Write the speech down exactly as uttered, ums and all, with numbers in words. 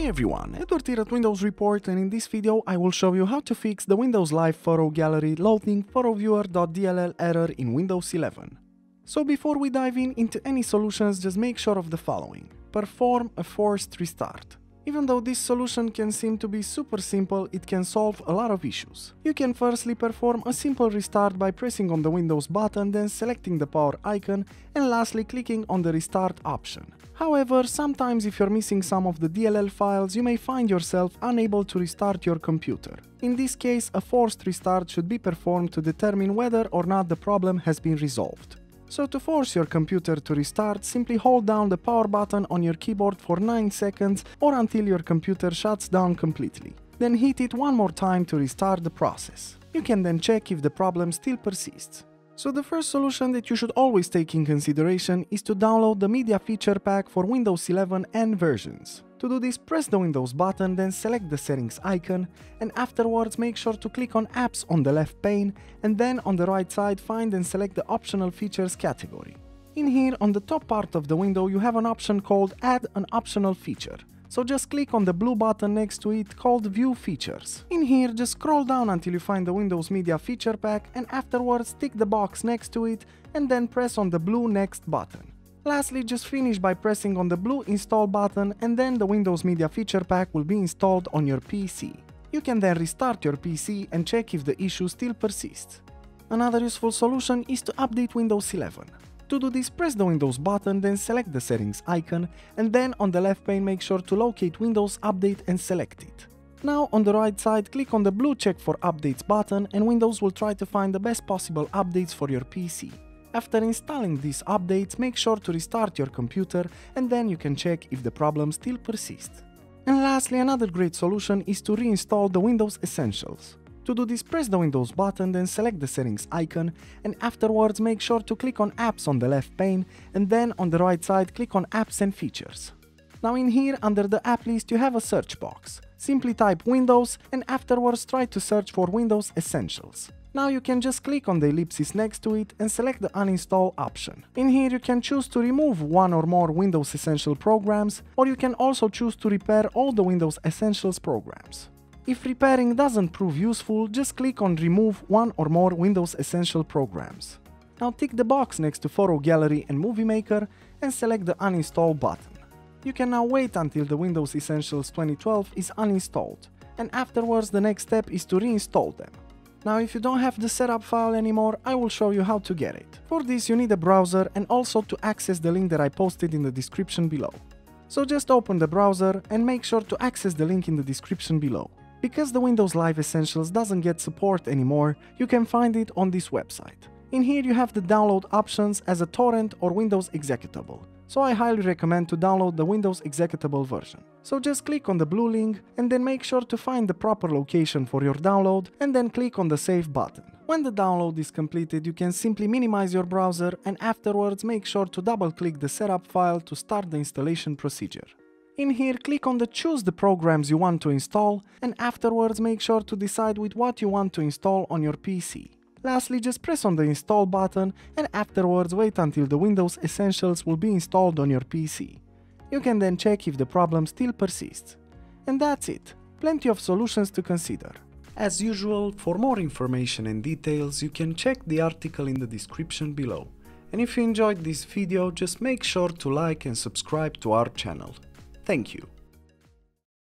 Hey everyone, Edward here at Windows Report, and in this video I will show you how to fix the Windows Live Photo Gallery loading PhotoViewer.dll error in Windows eleven. So before we dive in into any solutions, just make sure of the following. Perform a forced restart. Even though this solution can seem to be super simple, it can solve a lot of issues. You can firstly perform a simple restart by pressing on the Windows button, then selecting the power icon, and lastly clicking on the restart option. However, sometimes if you're missing some of the D L L files, you may find yourself unable to restart your computer. In this case, a forced restart should be performed to determine whether or not the problem has been resolved. So to force your computer to restart, simply hold down the power button on your keyboard for nine seconds or until your computer shuts down completely. Then hit it one more time to restart the process. You can then check if the problem still persists. So the first solution that you should always take in consideration is to download the Media Feature Pack for Windows eleven and versions. To do this, press the Windows button, then select the settings icon, and afterwards make sure to click on Apps on the left pane, and then on the right side find and select the Optional Features category. In here, on the top part of the window, you have an option called Add an Optional Feature. So just click on the blue button next to it called View Features. In here, just scroll down until you find the Windows Media Feature Pack, and afterwards tick the box next to it, and then press on the blue Next button. Lastly, just finish by pressing on the blue Install button, and then the Windows Media Feature Pack will be installed on your P C. You can then restart your P C and check if the issue still persists. Another useful solution is to update Windows eleven. To do this, press the Windows button, then select the settings icon, and then on the left pane make sure to locate Windows Update and select it. Now on the right side, click on the blue Check for Updates button, and Windows will try to find the best possible updates for your P C. After installing these updates, make sure to restart your computer, and then you can check if the problem still persists. And lastly, another great solution is to reinstall the Windows Essentials. To do this, press the Windows button, then select the settings icon, and afterwards make sure to click on Apps on the left pane, and then on the right side click on Apps and Features. Now in here, under the app list, you have a search box. Simply type Windows, and afterwards try to search for Windows Essentials. Now you can just click on the ellipsis next to it and select the Uninstall option. In here you can choose to remove one or more Windows Essential programs, or you can also choose to repair all the Windows Essentials programs. If repairing doesn't prove useful, just click on Remove one or more Windows Essential programs. Now tick the box next to Photo Gallery and Movie Maker and select the Uninstall button. You can now wait until the Windows Essentials twenty twelve is uninstalled, and afterwards the next step is to reinstall them. Now if you don't have the setup file anymore, I will show you how to get it. For this you need a browser and also to access the link that I posted in the description below. So just open the browser and make sure to access the link in the description below. Because the Windows Live Essentials doesn't get support anymore, you can find it on this website. In here you have the download options as a torrent or Windows executable. So I highly recommend to download the Windows executable version. So just click on the blue link and then make sure to find the proper location for your download and then click on the Save button. When the download is completed, you can simply minimize your browser and afterwards make sure to double click the setup file to start the installation procedure. In here, click on the Choose the programs you want to install, and afterwards make sure to decide with what you want to install on your P C. Lastly, just press on the Install button and afterwards wait until the Windows Essentials will be installed on your P C. You can then check if the problem still persists. And that's it. Plenty of solutions to consider. As usual, for more information and details, you can check the article in the description below. And if you enjoyed this video, just make sure to like and subscribe to our channel. Thank you.